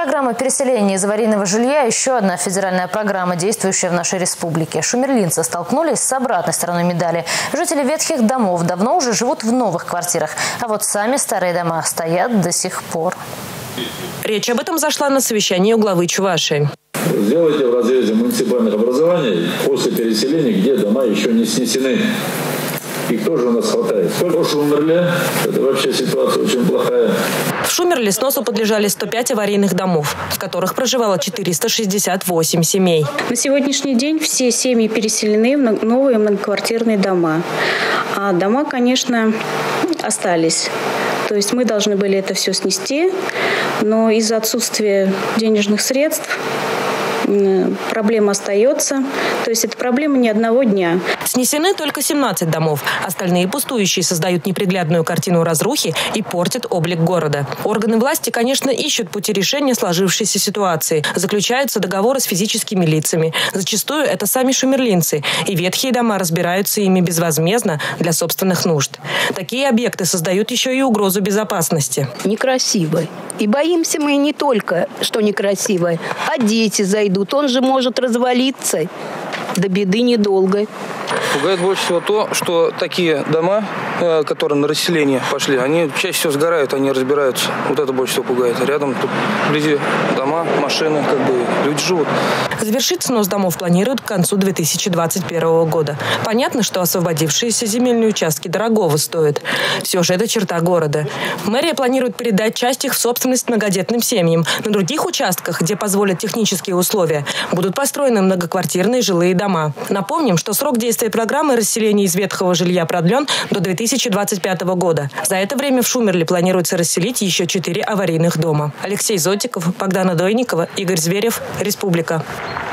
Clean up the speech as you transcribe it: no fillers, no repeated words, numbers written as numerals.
Программа переселения из аварийного жилья – еще одна федеральная программа, действующая в нашей республике. Шумерлинцы столкнулись с обратной стороной медали. Жители ветхих домов давно уже живут в новых квартирах, а вот сами старые дома стоят до сих пор. Речь об этом зашла на совещании у главы Чувашии. Сделайте в разрезе муниципальных образований после переселения, где дома еще не снесены. Их тоже у нас хватает. Сколько в Шумерле? Это вообще ситуация очень плохая. В Шумерле сносу подлежали 105 аварийных домов, в которых проживало 468 семей. На сегодняшний день все семьи переселены в новые многоквартирные дома. А дома, конечно, остались. То есть мы должны были это все снести, но из-за отсутствия денежных средств проблема остается. То есть это проблема не одного дня. Снесены только 17 домов. Остальные пустующие создают неприглядную картину разрухи и портят облик города. Органы власти, конечно, ищут пути решения сложившейся ситуации. Заключаются договоры с физическими лицами. Зачастую это сами шумерлинцы. И ветхие дома разбираются ими безвозмездно для собственных нужд. Такие объекты создают еще и угрозу безопасности. Некрасиво. И боимся мы не только, что некрасиво, а дети зайдут. Он же может развалиться. До беды недолго. Пугает больше всего то, что такие дома, которые на расселение пошли, они чаще всего сгорают, они разбираются. Вот это больше всего пугает. Рядом тут вблизи дома, машины, люди живут. Завершить снос домов планируют к концу 2021 года. Понятно, что освободившиеся земельные участки дорогого стоят. Все же это черта города. Мэрия планирует передать часть их в собственность многодетным семьям. На других участках, где позволят технические условия, будут построены многоквартирные жилые дома. Напомним, что срок действия программы расселения из ветхого жилья продлен до 2025 года. За это время в Шумерле планируется расселить еще 4 аварийных дома. Алексей Зотиков, Богдана Дойникова, Игорь Зверев, Республика.